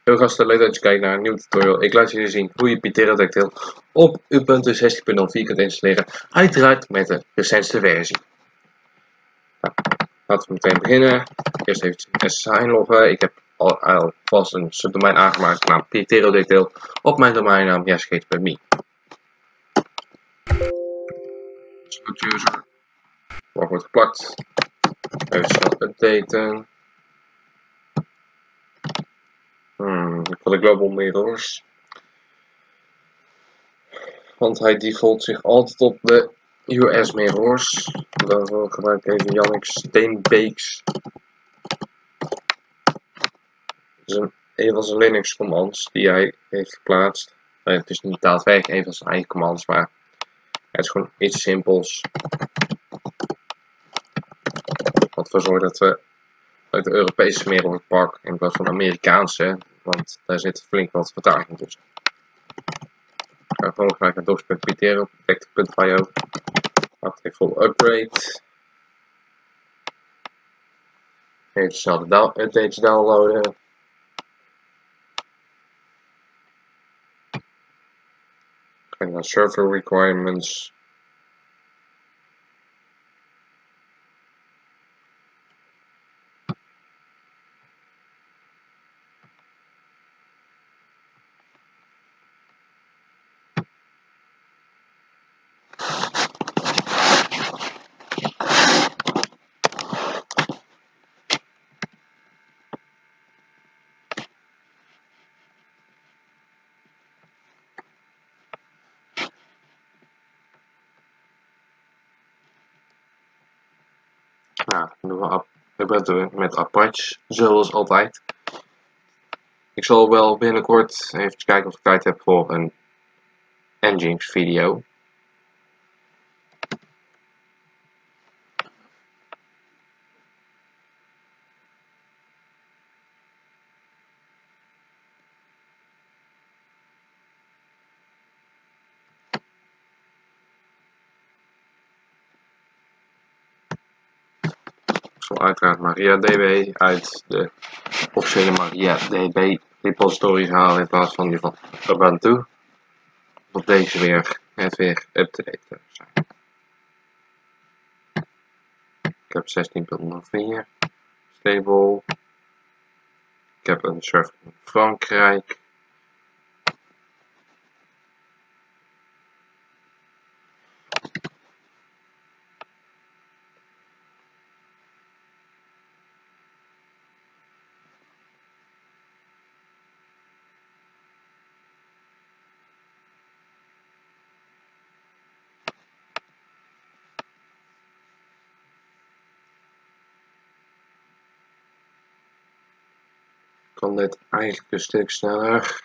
Heel gasten, leuk dat je kijkt naar een nieuw tutorial. Ik laat jullie zien hoe je Pterodactyl op Ubuntu 16.04 kunt installeren. Uiteraard met de recentste versie. Nou, laten we meteen beginnen. Eerst even SSH inloggen. Ik heb alvast een subdomein aangemaakt genaamd Pterodactyl op mijn domeinnaam yesgate.me. Root user. Waar wordt geplakt. Even snel updaten. Ik wil de global mirrors. Want hij default zich altijd op de US mirrors. Daarvoor gebruik ik even Jannik Steenbeeks. Dat is een van zijn Linux commands die hij heeft geplaatst. Het is niet daadwerkelijk een van zijn eigen commands, maar het is gewoon iets simpels. Wat ervoor zorgt dat we uit de Europese mirror pakken in plaats van de Amerikaanse. Want daar zit flink wat vertraging tussen. Ik ga gewoon gelijk naar docs.ptero.io. Wacht even voor upgrade. Even snel de updates downloaden. En dan server requirements. Nou, dan doen we Ubuntu met Apache, zoals altijd. Ik zal wel binnenkort even kijken of ik tijd heb voor een Nginx video. Ik zal uiteraard MariaDB uit de officiële MariaDB repository halen in plaats van die van Ubuntu. Op deze weer net weer up-to-date zijn. Ik heb 16.04 stable. Ik heb een server in Frankrijk. Kan dit eigenlijk een stuk sneller.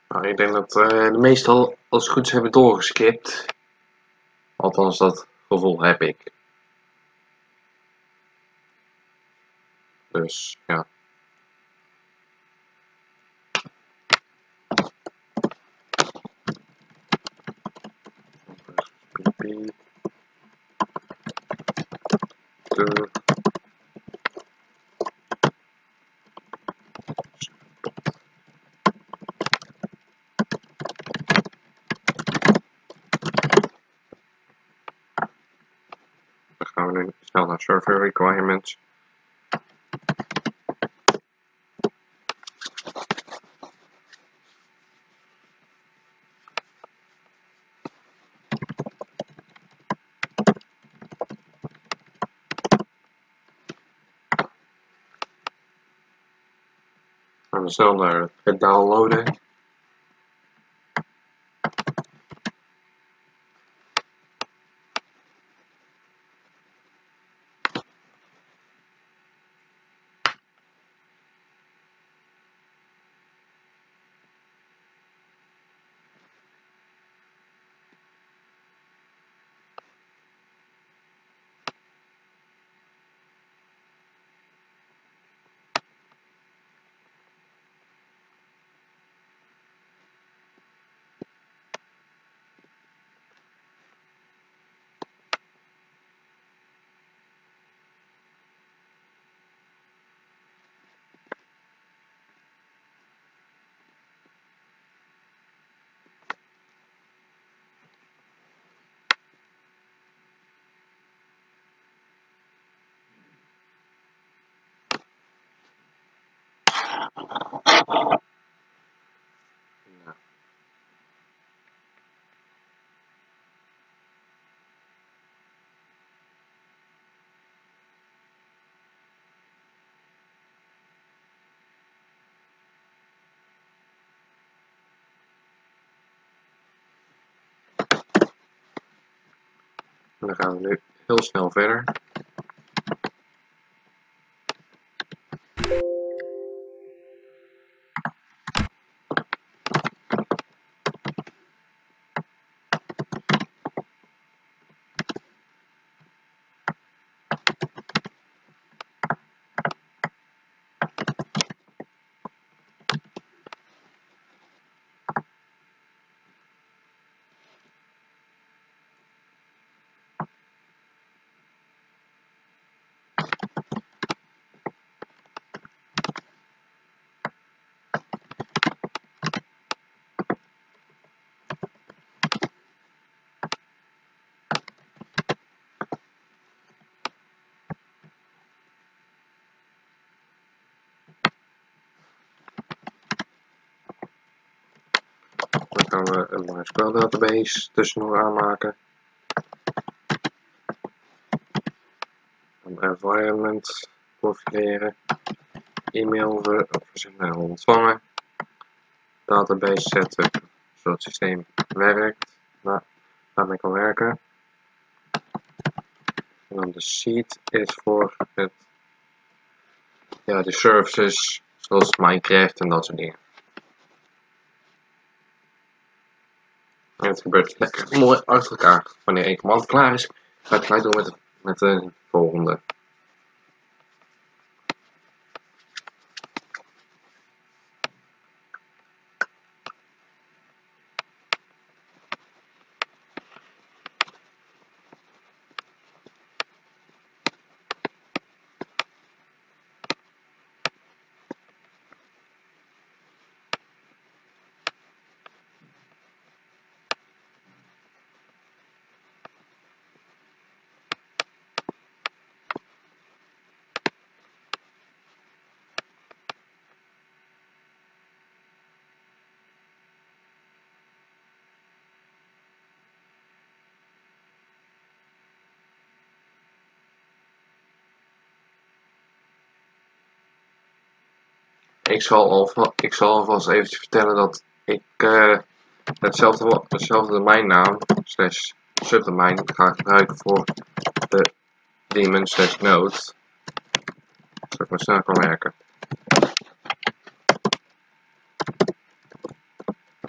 Nou, ik denk dat de meestal als het goed is hebben doorgeskipt. Althans, dat gevoel heb ik. Dus ja. Dan gaan we nu snel naar server requirements. Gaan we snel naar het downloaden. En dan gaan we nu heel snel verder. Dan gaan we een MySQL database tussendoor aanmaken. Een environment configureren. E-mail verzenden en ontvangen. Database setup, zodat het systeem werkt. Nou, daarmee kan werken. En dan de seed is voor het, ja, de services zoals Minecraft en dat soort dingen. En het gebeurt lekker mooi achter elkaar. Wanneer één command klaar is, ga ik gelijk door met de volgende. Ik zal alvast eventjes vertellen dat ik hetzelfde domeinnaam / subdomein ga gebruiken voor de daemon / node. Zodat ik maar snel kan werken.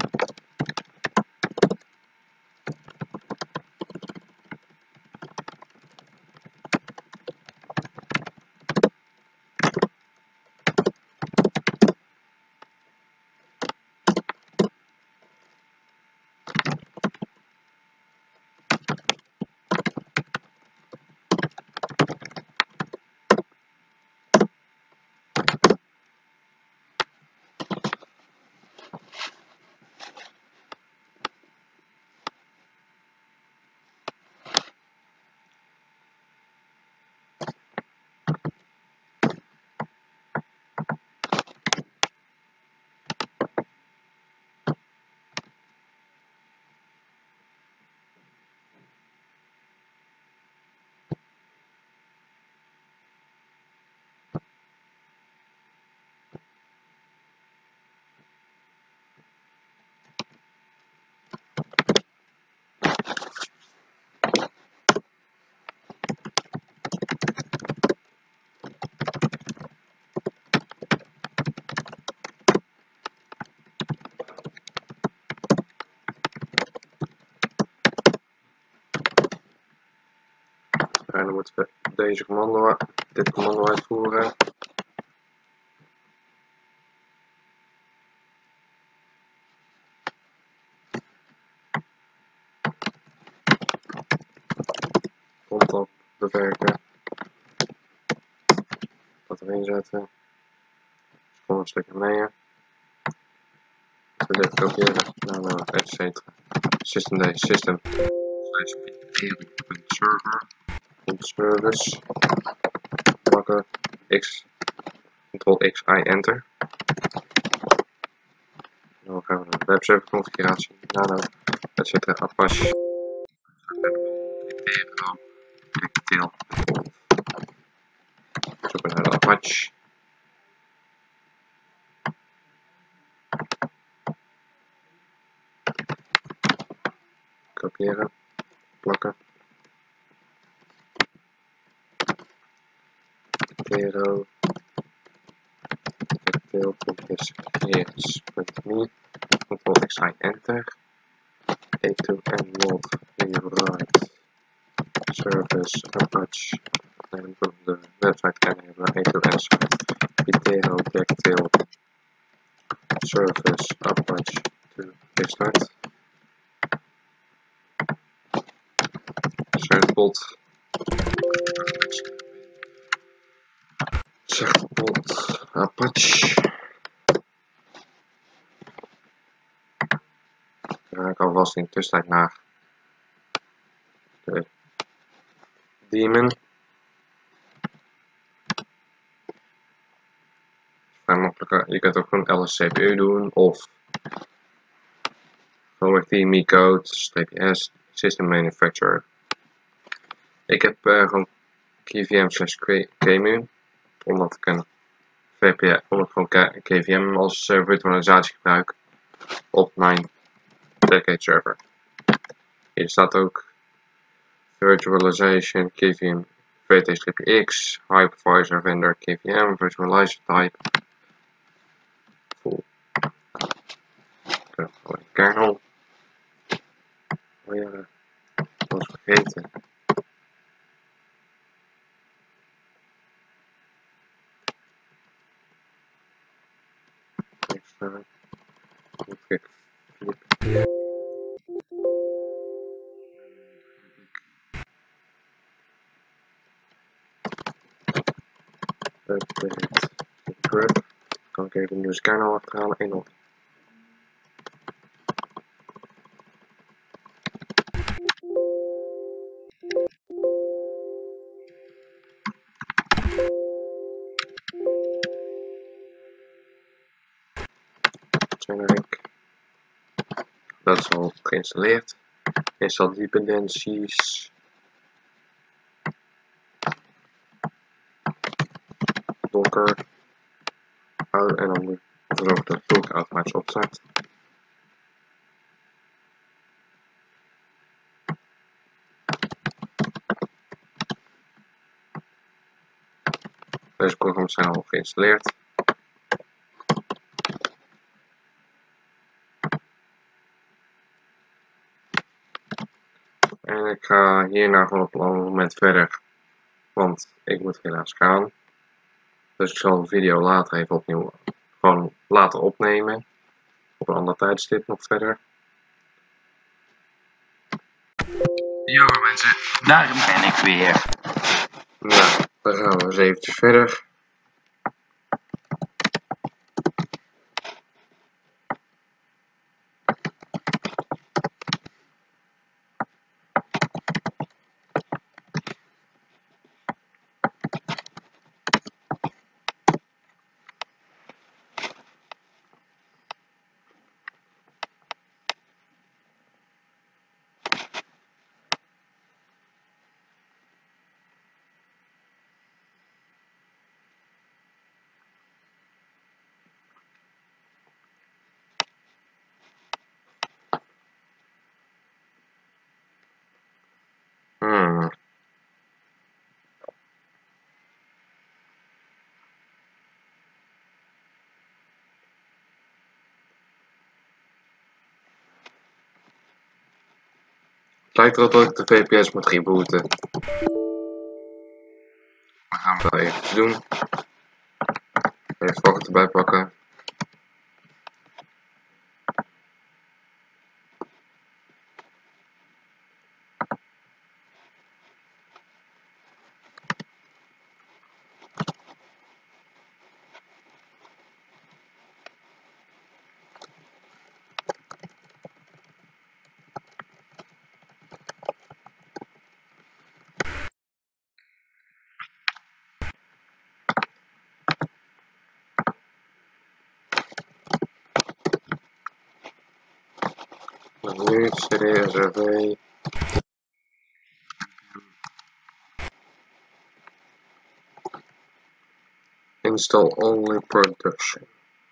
moeten we dit commando uitvoeren. Komt op bewerken. Dat erin zetten. Gewoon een stukje mee. We dit kopiëren naar etc. System service pakken x Ctrl X I enter. Dan gaan we naar de webserver configuratie, nano etc. Apache zoeken naar de Apache. Kopiëren, plakken. Tero tail.me Ctrl X I enter. A2 and mod rewrite service Apache. En de website en hebben we A2 en Pitero backtail service Apache to restart. Certbot Apache. Dan ga ik alvast in de tussentijd naar de daemon. Vrij makkelijker. Je kunt ook gewoon LSCPU doen of gewoon DME code -s system manufacturer. Ik heb gewoon KVM/KMU omdat ik een VPN, omdat ik gewoon KVM als virtualisatie gebruik op mijn Decade server. Hier staat ook virtualization KVM VT-X hypervisor vendor KVM virtualizer type full kernel. Oh ja, dat was vergeten. Extra. Kijk, update grub. Kan ik even de nieuwe kernel achterhalen. 1.0. Generic. Dat is al geïnstalleerd. Install dependencies. Docker. En dan moet je zorgen dat Docker automatisch opstart. Deze programma's zijn al geïnstalleerd. En ik ga hierna gewoon op een ander moment verder, want ik moet helaas gaan. Dus ik zal de video later even opnieuw gewoon laten opnemen. Op een ander tijdstip nog verder. Ja mensen, daar ben ik weer. Nou, dan gaan we eens eventjes verder. Het lijkt erop dat ik de VPS moet rebooten. ga even doen. Even vakket erbij pakken. Nu cd-rv. Install only production.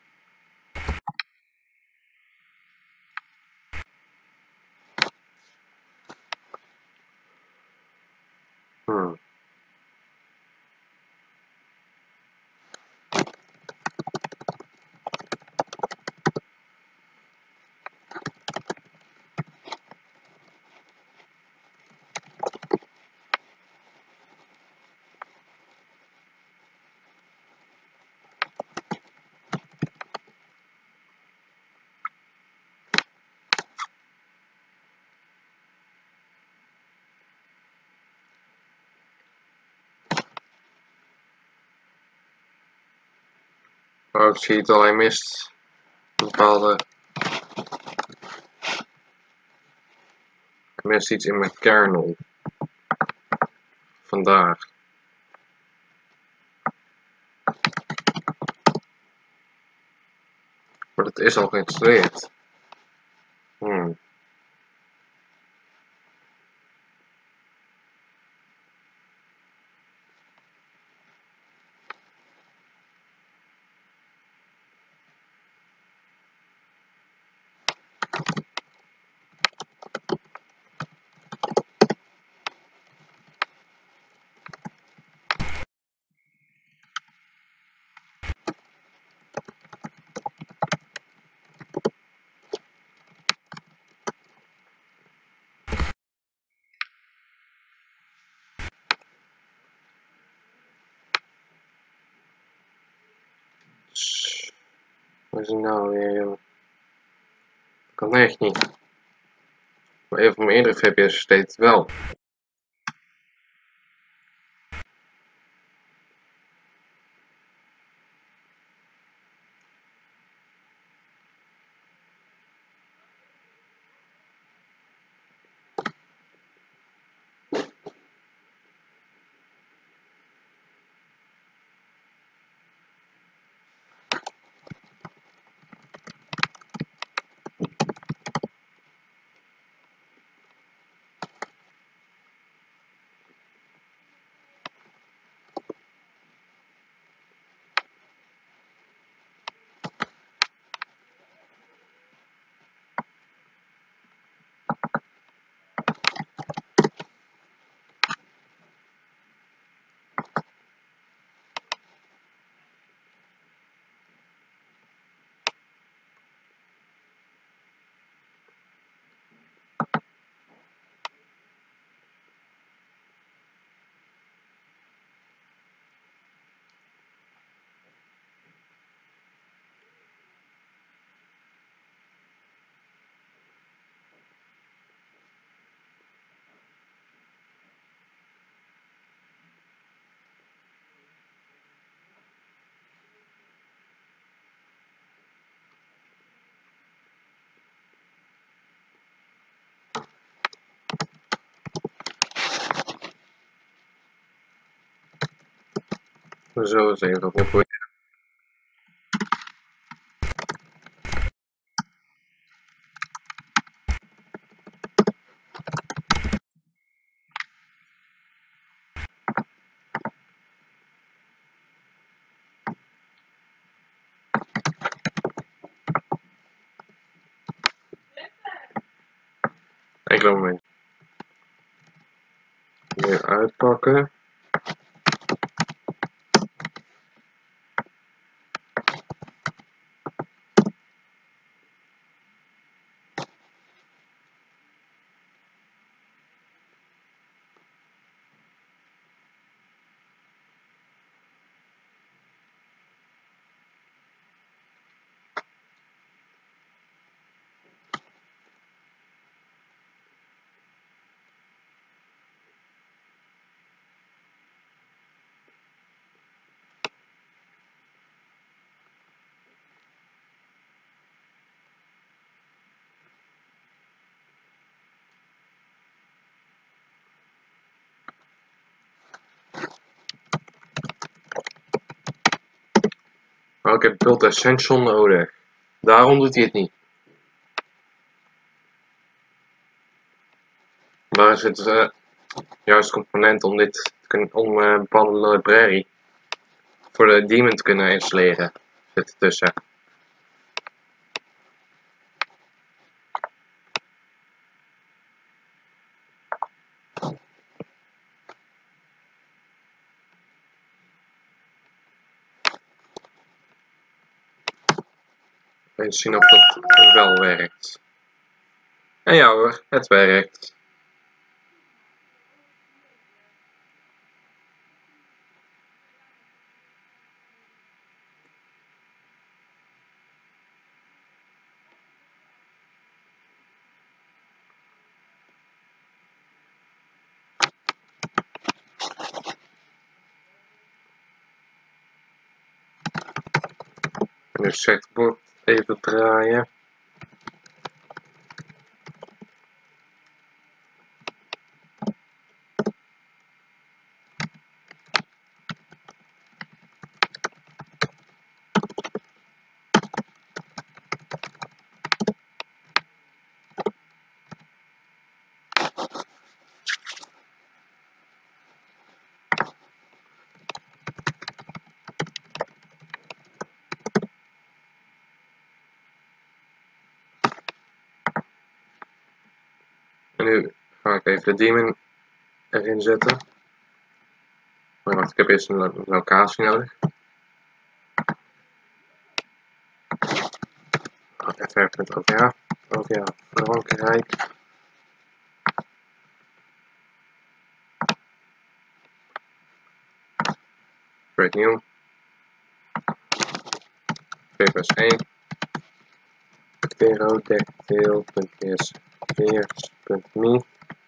Maar ik zie het alleen mist een bepaalde. Ik mis iets in mijn kernel. Vandaag. Maar het is al geïnstalleerd. Wat is het nou weer, joh? Dat kan echt niet. Maar even van mijn eerdere VPS deed het wel. Zo eens even opproberen. Enkele moment. Weer uitpakken. Maar ik heb Build Essential nodig. Daarom doet hij het niet. Daar zit juist component om dit te kunnen, om een bepaalde library voor de daemon te kunnen installeren. Zit ertussen. Even zien of dat wel werkt. En ja hoor, het werkt. En nu setboard even draaien. En nu ga ik even de daemon erin zetten. Maar wacht, ik heb eerst een locatie nodig. fr.ovh, OVH Frankrijk. Create new. VPS1. Pterodactyl.ps.me.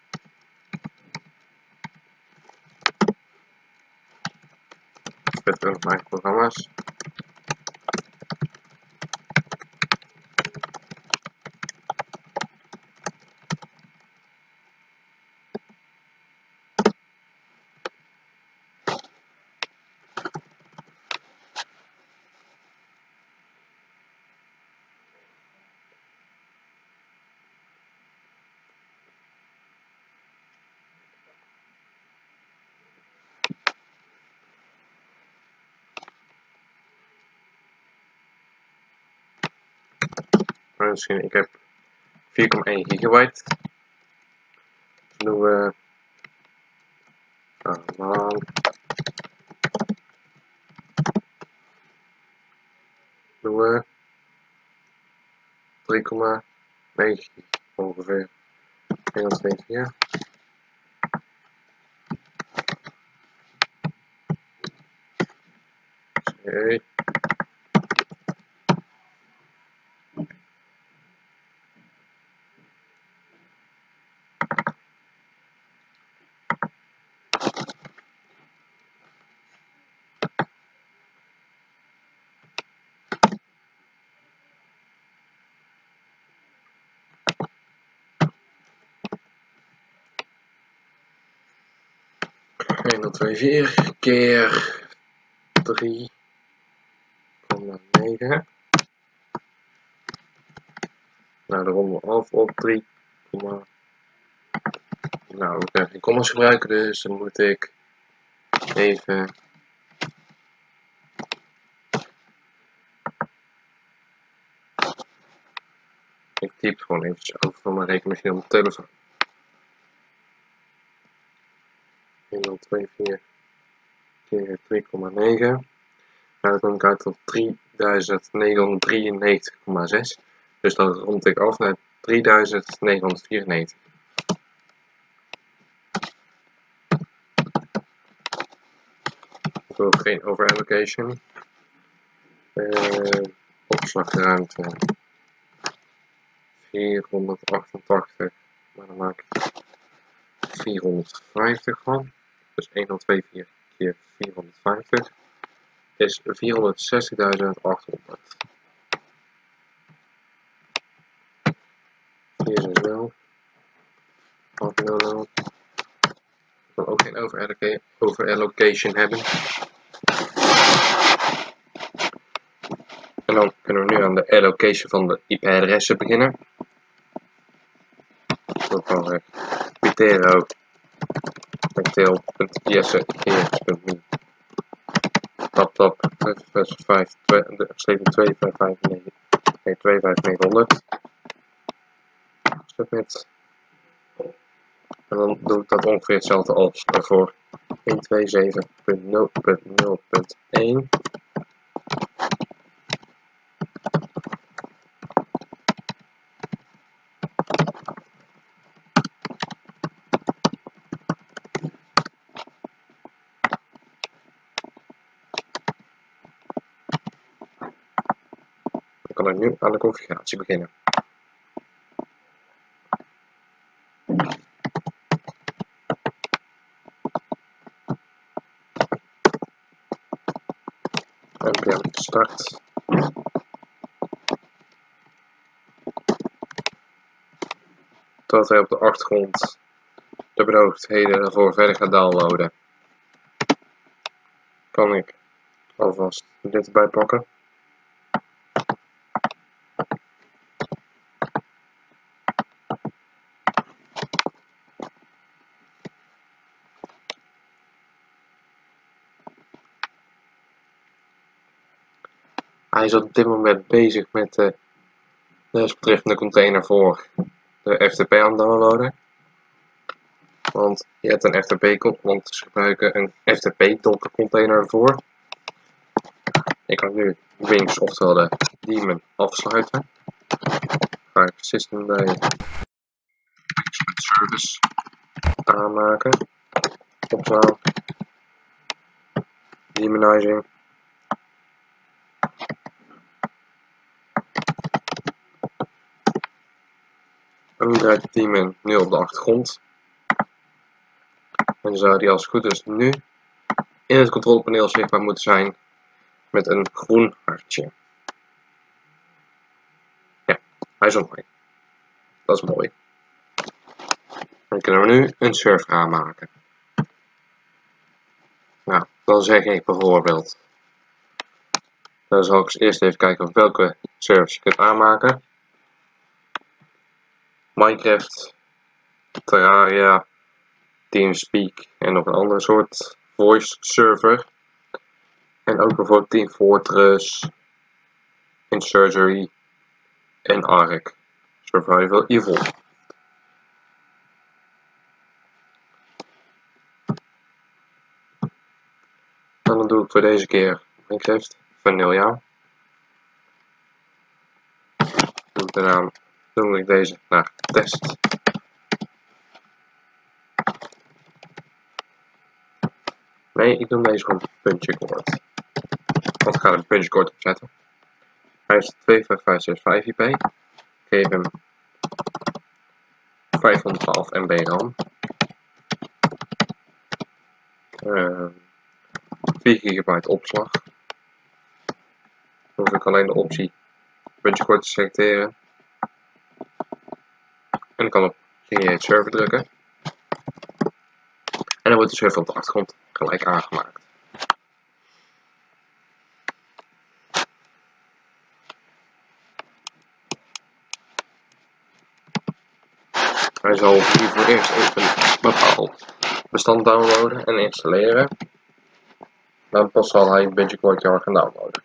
Met ook mijn programma's. Misschien, ik heb 4,1 gigabyte. Dus doen we doen we 3,9 ongeveer. 1, 2, 4. Oké. En dan 2, 4 keer 3,9. Nou, de ronden af op 3, nou, ik heb geen commas gebruiken, dus dan moet ik even ik typ gewoon eventjes over van mijn rekenmachine op mijn telefoon. 1, 0, 2, 4 keer 3,9. Nou, dan kom ik uit op 3993,6. Dus dan rond ik af naar 3994. Ik wil geen overallocation. Opslagruimte 488, maar dan maak ik 450 van. Dus 1024 keer 450 is 460.800. Hier is het wel. Ik wil ook geen overallocation hebben. En dan kunnen we nu aan de allocation van de IP-adressen beginnen. Dan gaan we Pitero Tactile.ps.gx.me tap 25900 submit. En dan doe ik dat ongeveer hetzelfde als voor 127.0.0.1. Dan kan ik nu aan de configuratie beginnen. npm start. Terwijl hij op de achtergrond de benodigdheden ervoor verder gaat downloaden, kan ik alvast dit erbij pakken. Hij is op dit moment bezig met de desbetreffende container voor de FTP aan het downloaden. Want je hebt een FTP-kop, want ze gebruiken een FTP-docker container ervoor. Ik kan nu Wings, oftewel de daemon, afsluiten. Ga ik system bij service aanmaken. Opslaan. Demonizing. En nu draait de daemon nu op de achtergrond. En zou die als het goed is nu in het controlepaneel zichtbaar moeten zijn met een groen hartje. Ja, hij is online. Dat is mooi. Dan kunnen we nu een server aanmaken. Nou, dan zeg ik bijvoorbeeld. Dan zal ik eerst even kijken op welke servers je kunt aanmaken. Minecraft, Terraria, TeamSpeak en nog een andere soort voice server. En ook bijvoorbeeld Team Fortress, InSurgery en Ark Survival Evil. En dan doe ik voor deze keer Minecraft Vanilla. Daarna doe ik deze naar test. Nee, ik doe deze gewoon punchcore. Want ik ga een punchcore opzetten. Hij is 25565 IP. Ik geef hem 512 MB RAM. 4 GB opslag. Dan hoef ik alleen de optie punchcore te selecteren. En ik kan op Create Server drukken. En dan wordt de server op de achtergrond gelijk aangemaakt. Hij zal hiervoor eerst even een bepaald bestand downloaden en installeren. Dan pas zal hij Punchcore gaan downloaden.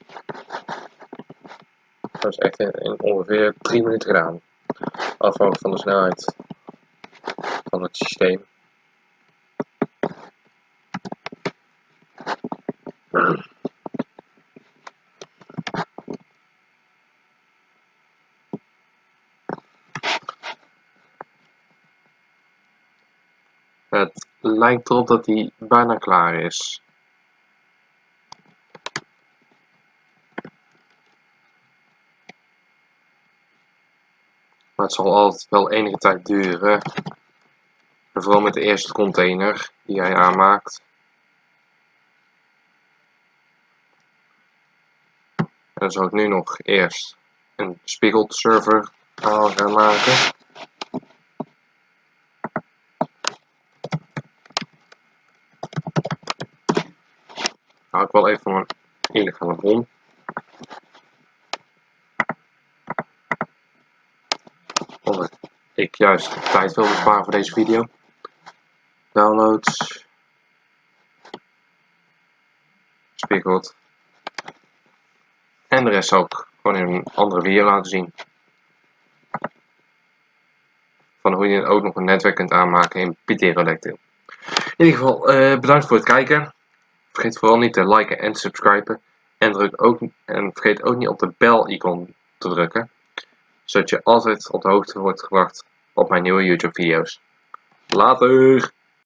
Dat is echt in ongeveer 3 minuten gedaan. Afhankelijk van de snelheid van het systeem. Het lijkt erop dat hij bijna klaar is. Maar het zal altijd wel enige tijd duren. En vooral met de eerste container die hij aanmaakt. En dan zal ik nu nog eerst een spiegeld server gaan maken. Hou ik wel even van een illegale bron. ik juist tijd wil besparen voor deze video. Downloads. Spiegelt. En de rest zal ik gewoon in een andere video laten zien. Van hoe je ook nog een netwerk kunt aanmaken in Pterodactyl. In ieder geval, bedankt voor het kijken. Vergeet vooral niet te liken en te subscriben. En vergeet ook niet op de bel-icon te drukken. Zodat je altijd op de hoogte wordt gebracht op mijn nieuwe YouTube video's. Later!